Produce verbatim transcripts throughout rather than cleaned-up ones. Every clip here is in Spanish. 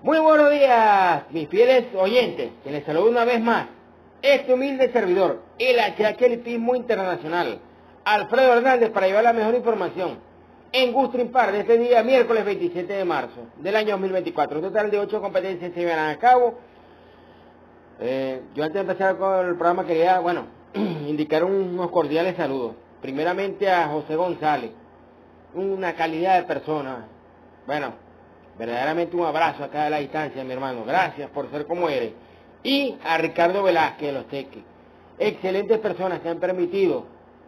Muy buenos días, mis fieles oyentes, que les saludo una vez más. Este humilde servidor, el Atletismo Internacional, Alfredo Hernández, para llevar la mejor información en Gustrin Park de este día, miércoles veintisiete de marzo del año dos mil veinticuatro. Un total de ocho competencias se llevarán a cabo. Eh, yo antes de empezar con el programa quería, bueno, indicar unos cordiales saludos. Primeramente a José González, una calidad de persona. Bueno, verdaderamente un abrazo acá a la distancia, mi hermano. Gracias por ser como eres. Y a Ricardo Velázquez de Los Teques. Excelentes personas que han permitido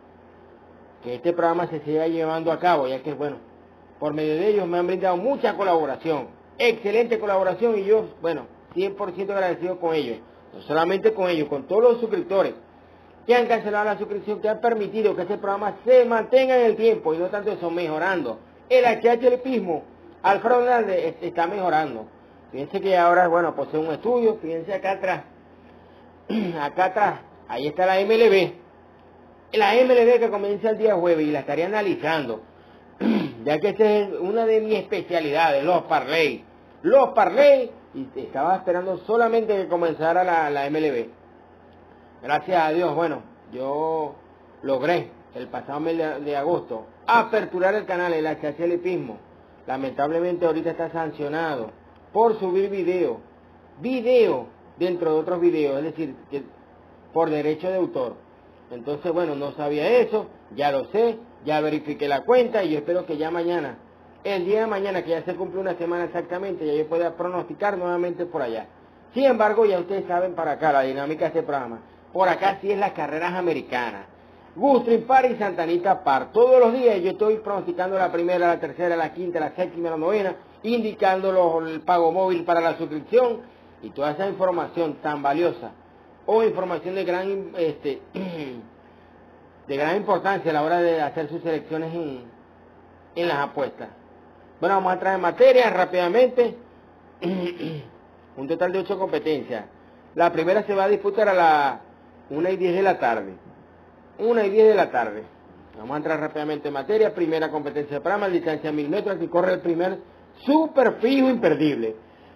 que este programa se siga llevando a cabo, ya que, bueno, por medio de ellos me han brindado mucha colaboración. Excelente colaboración y yo, bueno, cien por ciento agradecido con ellos. No solamente con ellos, con todos los suscriptores que han cancelado la suscripción, que han permitido que este programa se mantenga en el tiempo y no tanto eso, mejorando. El Atletismo Alfredo Hernández está mejorando. Fíjense que ahora, bueno, posee un estudio. Fíjense acá atrás. Acá atrás, ahí está la M L B. La M L B que comienza el día jueves y la estaría analizando. Ya que esta es una de mis especialidades, los parlay. Los parlay, y estaba esperando solamente que comenzara la, la M L B. Gracias a Dios, bueno, yo logré el pasado mes de, de agosto aperturar el canal, el Atletismo. Lamentablemente ahorita está sancionado por subir video, video dentro de otros videos, es decir, que por derecho de autor. Entonces, bueno, no sabía eso, ya lo sé, ya verifiqué la cuenta y yo espero que ya mañana, el día de mañana, que ya se cumple una semana exactamente, ya yo pueda pronosticar nuevamente por allá. Sin embargo, ya ustedes saben para acá la dinámica de este programa. Por acá sí es las carreras americanas. Gustrin Park y Santa Anita Park. Todos los días yo estoy pronosticando la primera, la tercera, la quinta, la séptima, la novena, indicando los, el pago móvil para la suscripción y toda esa información tan valiosa o información de gran este de gran importancia a la hora de hacer sus selecciones en, en las apuestas. Bueno, vamos a entrar en materia rápidamente. Un total de ocho competencias. La primera se va a disputar a las una y diez de la tarde. una y diez de la tarde. Vamos a entrar rápidamente en materia. Primera competencia de programa, distancia mil metros. Aquí corre el primer super fijo imperdible.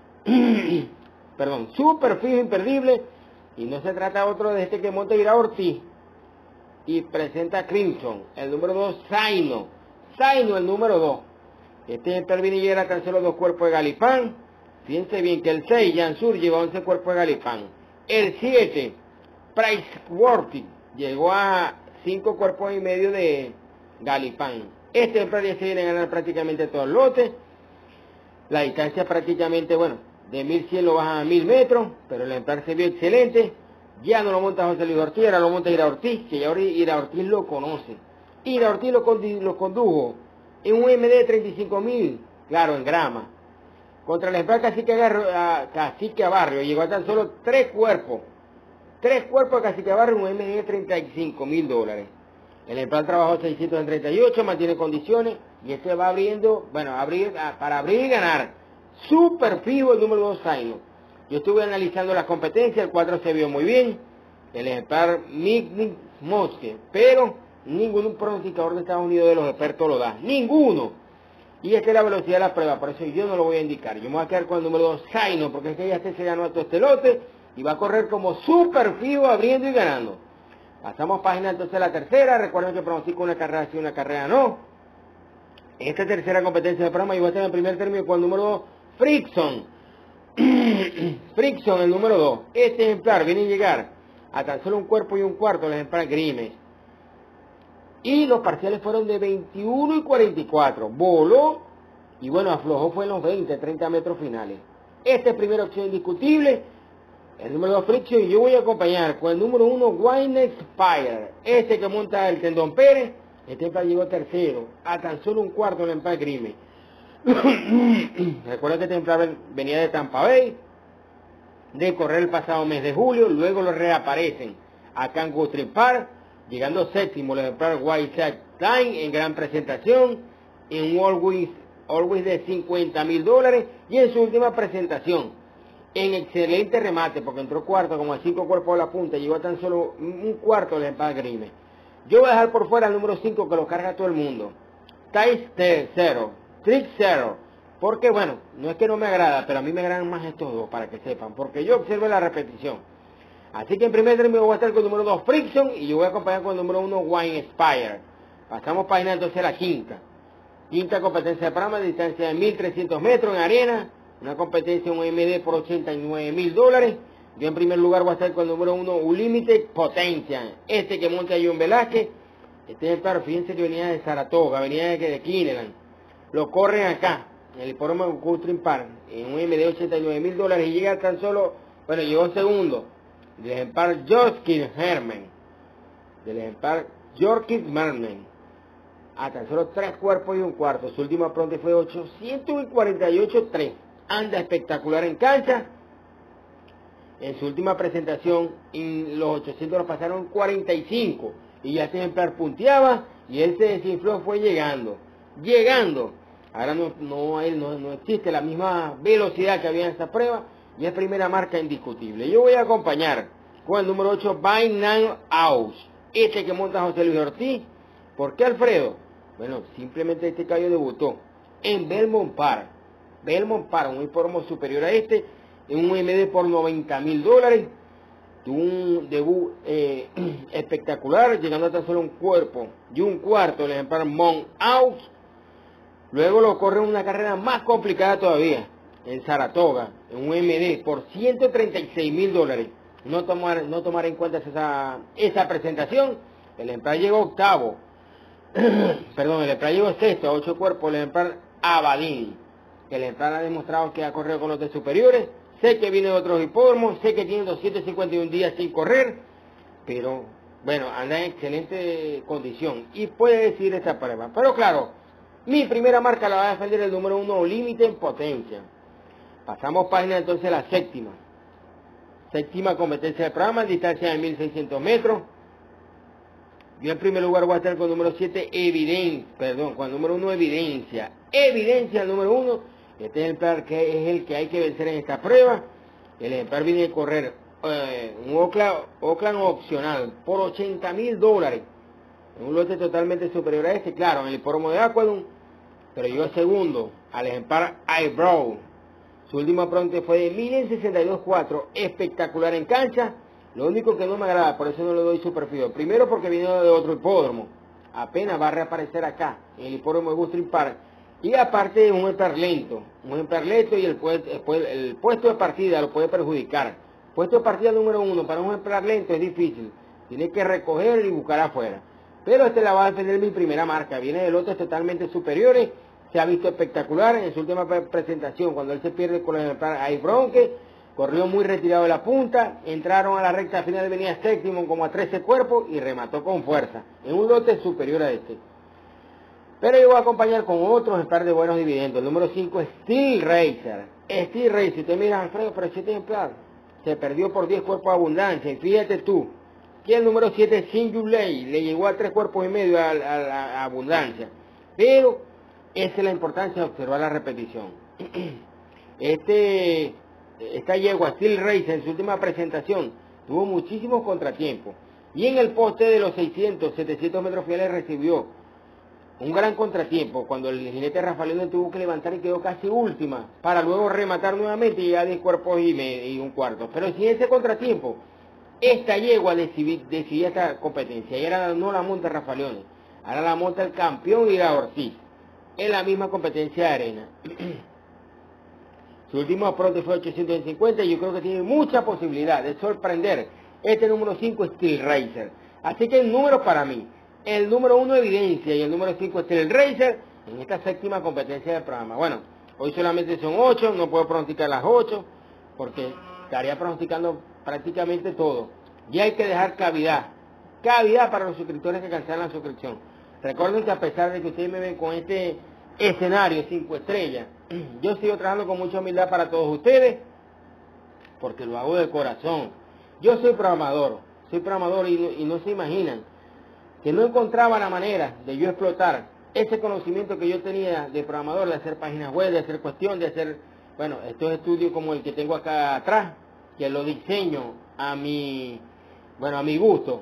Perdón, super fijo imperdible. Y no se trata otro de este que monta Ira Ortiz. Y presenta Crimson. El número dos, Zaino. Zaino, el número dos. Este intervinillera canceló dos cuerpos de Galipán. Fíjense bien que el seis, Jansur, lleva once cuerpos de Galipán. El siete, Priceworthy, llegó a cinco cuerpos y medio de Galipán. Este ejemplar ya se viene a ganar prácticamente todos los lotes. La distancia prácticamente, bueno, de mil cien lo bajan a mil metros, pero el ejemplar se vio excelente. Ya no lo monta José Luis Ortiz, ahora lo monta Ira Ortiz, que ya ahora Ira Ortiz lo conoce. Ira Ortiz lo, condu lo condujo en un M D de treinta y cinco mil, claro, en grama. Contra el ejemplar Cacique, a, Cacique a Barrio, llegó a tan solo tres cuerpos. Tres cuerpos de Cacique a Barrio, un M D de treinta y cinco mil dólares. El ejemplar trabajó seiscientos treinta y ocho, mantiene condiciones, y este va abriendo, bueno, abrir, para abrir y ganar. Super fijo el número dos, Zaino. Yo estuve analizando las competencias, el cuatro se vio muy bien. El ejemplar Nick Mosque, pero ningún pronosticador de Estados Unidos de los expertos lo da. Ninguno. Y esta es la velocidad de la prueba, por eso yo no lo voy a indicar. Yo me voy a quedar con el número dos, Zaino, porque es que ya este se ganó a todo este lote y va a correr como super fijo abriendo y ganando. Pasamos página entonces a la tercera. Recuerden que pronostico una carrera sí, una carrera no. Esta tercera competencia de programa, yo voy a tener el primer término con el número dos, Frickson. Frickson, el número dos. Este ejemplar viene a llegar a tan solo un cuerpo y un cuarto, el ejemplar Grimes. Y los parciales fueron de veintiuno y cuarenta y cuatro. Voló y bueno, aflojó fue en los veinte, treinta metros finales. Este es primera opción indiscutible, el número dos Friction, y yo voy a acompañar con el número uno Wine Spire. Este que monta el Tendón Pérez, este ejemplar llegó tercero, a tan solo un cuarto el ejemplar Grimes. Recuerda que este ejemplar venía de Tampa Bay, de correr el pasado mes de julio, luego lo reaparecen acá en Gustrin Park, llegando séptimo el ejemplar White Time en gran presentación, en un Always, Always de cincuenta mil dólares, y en su última presentación, en excelente remate, porque entró cuarto como a cinco cuerpos de la punta, llegó a tan solo un cuarto el ejemplar Grimes. Yo voy a dejar por fuera el número cinco que lo carga todo el mundo. Tice cero, Trick cero, Porque bueno, no es que no me agrada, pero a mí me agradan más estos dos, para que sepan, porque yo observo la repetición. Así que en primer término voy a estar con el número dos Friction y yo voy a acompañar con el número uno Wine Spire. Pasamos página entonces a la quinta. Quinta competencia de programa de distancia de mil trescientos metros en arena. Una competencia un M D por ochenta y nueve mil dólares. Yo en primer lugar voy a estar con el número uno Unlimited Potencia. Este que monta John Velázquez. Este es el par, fíjense que venía de Saratoga, venía de, de Cleveland. Lo corren acá, en el hipódromo de Guthrie Park, en un M D de ochenta y nueve mil dólares y llega tan solo, bueno, llegó segundo. Del ejemplar Yorkshire Herman. Del ejemplar Yorkshire Herman. A tan solo tres cuerpos y un cuarto. Su última pronta fue ochocientos cuarenta y ocho punto tres. Anda espectacular en cancha. En su última presentación, en los ochocientos lo pasaron cuarenta y cinco. Y ya este ejemplar punteaba y él se desinfló, fue llegando. Llegando. Ahora no, no, hay, no, no existe la misma velocidad que había en esa prueba. Y es primera marca indiscutible. Yo voy a acompañar con el número ocho, By Nine House. Este que monta José Luis Ortiz. ¿Por qué, Alfredo? Bueno, simplemente este caballo debutó en Belmont Park. Belmont Park, un hipódromo superior a este, en un M D por noventa mil dólares. Tuvo un debut eh, espectacular, llegando a tan solo un cuerpo y un cuarto el ejemplar Mount House. Luego lo corre en una carrera más complicada todavía, en Saratoga, en un M D por ciento treinta y seis mil dólares. No tomar, no tomar en cuenta esa, esa presentación. El ejemplar llegó octavo. Perdón, el ejemplar llegó sexto a ocho cuerpos. El ejemplar Abadín. El ejemplar ha demostrado que ha corrido con los de superiores. Sé que viene de otros hipódromos. Sé que tiene doscientos cincuenta y un días sin correr. Pero, bueno, anda en excelente condición. Y puede decir esta prueba. Pero claro, mi primera marca la va a defender el número uno, Límite en Potencia. Pasamos página entonces a la séptima. Séptima competencia de programa, distancia de mil seiscientos metros. Yo en primer lugar voy a estar con el número siete, Evidencia, perdón, con el número uno, Evidencia. Evidencia, el número uno. Este ejemplar que es el que hay que vencer en esta prueba. El ejemplar viene a correr eh, un Oakland, Oakland opcional por ochenta mil dólares. Un lote totalmente superior a este, claro, en el hipódromo de Aquadum. Pero yo segundo al ejemplar Eyebrow. Su última pronta fue de mil sesenta y dos punto cuatro, espectacular en cancha. Lo único que no me agrada, por eso no le doy su perfil. Primero porque viene de otro hipódromo. Apenas va a reaparecer acá, en el hipódromo de Guthrie Park. Y aparte es un ejemplar lento. Un ejemplar lento y el, el, el puesto de partida lo puede perjudicar. Puesto de partida número uno para un ejemplar lento es difícil. Tiene que recoger y buscar afuera. Pero este la va a defender mi primera marca. Viene de lotes totalmente superiores. Se ha visto espectacular en su última presentación, cuando él se pierde con el ejemplar Bronque, corrió muy retirado de la punta, entraron a la recta final, venía séptimo como a trece cuerpos y remató con fuerza, en un lote superior a este. Pero yo voy a acompañar con otros ejemplares de buenos dividendos. El número cinco es Steel Racer. Steel Racer, usted mira, Alfredo, pero este ejemplar se perdió por diez cuerpos de abundancia, y fíjate tú, que el número siete, Singulay, le llegó a tres cuerpos y medio a, a, a abundancia, pero esa es la importancia de observar la repetición. Este, esta yegua Steel Racer en su última presentación tuvo muchísimos contratiempos. Y en el poste de los seiscientos, setecientos metros finales recibió un gran contratiempo cuando el jinete Rafael tuvo que levantar y quedó casi última para luego rematar nuevamente y llegar a diez cuerpos y, me, y un cuarto. Pero sin ese contratiempo, esta yegua decidía, decidía esta competencia y ahora no la monta Rafael, ahora la monta el campeón Ira Ortiz. En la misma competencia de arena. Su último pronto fue ochocientos cincuenta y yo creo que tiene mucha posibilidad de sorprender este número cinco, Steel Racer. Así que el número para mí, el número uno, Evidencia, y el número cinco, Steel Racer, en esta séptima competencia del programa. Bueno, hoy solamente son ocho, no puedo pronosticar las ocho, porque estaría pronosticando prácticamente todo. Y hay que dejar cavidad, cavidad para los suscriptores que cancelan la suscripción. Recuerden que a pesar de que ustedes me ven con este escenario cinco estrellas, yo sigo trabajando con mucha humildad para todos ustedes, porque lo hago de corazón. Yo soy programador, soy programador y, y no se imaginan que no encontraba la manera de yo explotar ese conocimiento que yo tenía de programador, de hacer páginas web, de hacer cuestión, de hacer, bueno, estos estudios como el que tengo acá atrás, que lo diseño a mi, bueno, a mi gusto.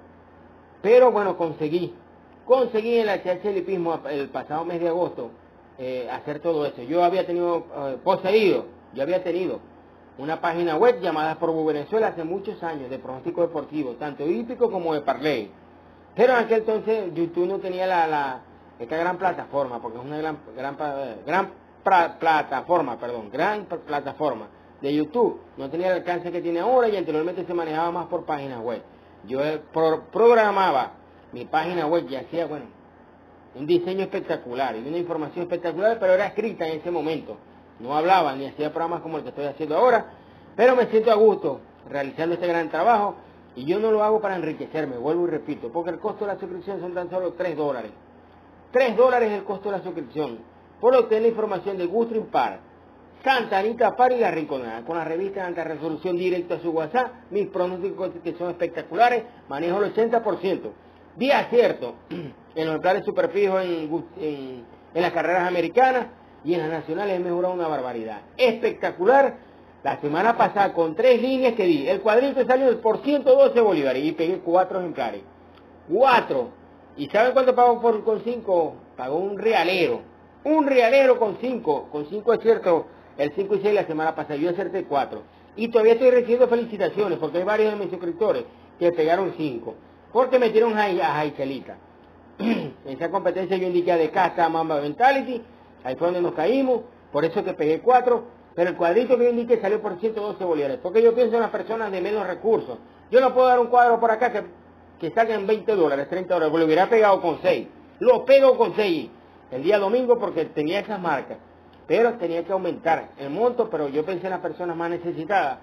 Pero bueno, conseguí. Conseguí en la H H Lipismo el pasado mes de agosto eh, hacer todo eso. Yo había tenido, eh, poseído, yo había tenido una página web llamada Pro Venezuela hace muchos años, de pronóstico deportivo, tanto hípico como de parlay. Pero en aquel entonces YouTube no tenía la, la esta gran plataforma, porque es una gran, gran, gran pra, plataforma, perdón, gran plataforma de YouTube. No tenía el alcance que tiene ahora y anteriormente se manejaba más por páginas web. Yo pro, programaba mi página web y hacía, bueno, un diseño espectacular y una información espectacular, pero era escrita en ese momento. No hablaba ni hacía programas como el que estoy haciendo ahora, pero me siento a gusto realizando este gran trabajo y yo no lo hago para enriquecerme, vuelvo y repito, porque el costo de la suscripción son tan solo tres dólares. tres dólares es el costo de la suscripción por obtener la información de Gustrin Par, Santa Anita Par y La Rinconada, con la revista de alta resolución directo a su WhatsApp, mis pronósticos que son espectaculares, manejo el ochenta por ciento. Día cierto, en los planes superfijos en, en, en las carreras americanas y en las nacionales he mejorado una barbaridad. Espectacular, la semana pasada con tres líneas que di, el cuadrito salió por ciento doce bolívares y pegué cuatro ejemplares. Cuatro. ¿Y saben cuánto pagó por, con cinco? Pagó un realero. Un realero con cinco. Con cinco es cierto, el cinco y seis la semana pasada. Yo acerté cuatro. Y todavía estoy recibiendo felicitaciones porque hay varios de mis suscriptores que pegaron cinco. Porque metieron a, a Jaicelita. En esa competencia yo indiqué de Casta Mamba Mentality. Ahí fue donde nos caímos. Por eso que pegué cuatro. Pero el cuadrito que yo indiqué salió por ciento doce bolívares. Porque yo pienso en las personas de menos recursos. Yo no puedo dar un cuadro por acá que... que salgan veinte dólares, treinta dólares, porque lo hubiera pegado con seis. Lo pego con seis el día domingo porque tenía esas marcas. Pero tenía que aumentar el monto, pero yo pensé en las personas más necesitadas.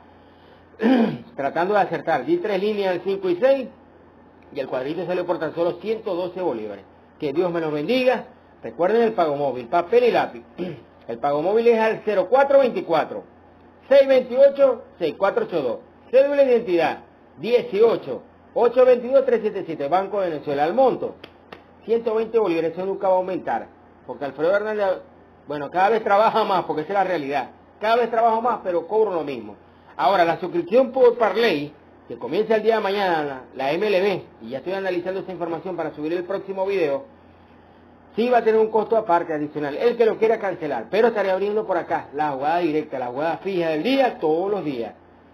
Tratando de acertar. Di tres líneas al cinco y seis y el cuadrito salió por tan solo ciento doce bolívares. Que Dios me los bendiga. Recuerden el pago móvil, papel y lápiz. El pago móvil es al cero cuatro veinticuatro, seiscientos veintiocho, sesenta y cuatro ochenta y dos. Cédula de identidad dieciocho, ochocientos veintidós, trescientos setenta y siete, Banco de Venezuela. Al monto, ciento veinte bolívares, eso nunca va a aumentar. Porque Alfredo Hernández, bueno, cada vez trabaja más, porque esa es la realidad. Cada vez trabajo más, pero cobro lo mismo. Ahora, la suscripción por Parlay, que comienza el día de mañana, la, la M L B, y ya estoy analizando esta información para subir el próximo video, sí va a tener un costo aparte adicional, el que lo quiera cancelar, pero estaré abriendo por acá la jugada directa, la jugada fija del día, todos los días.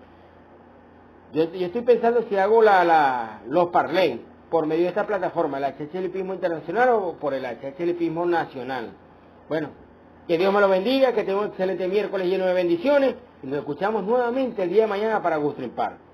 Yo, yo estoy pensando si hago la, la, los parlay por medio de esta plataforma, el H H L Hipismo Internacional o por el H H L Hipismo Nacional. Bueno, que Dios me lo bendiga, que tenga un excelente miércoles lleno de bendiciones y nos escuchamos nuevamente el día de mañana para Gustrin Par.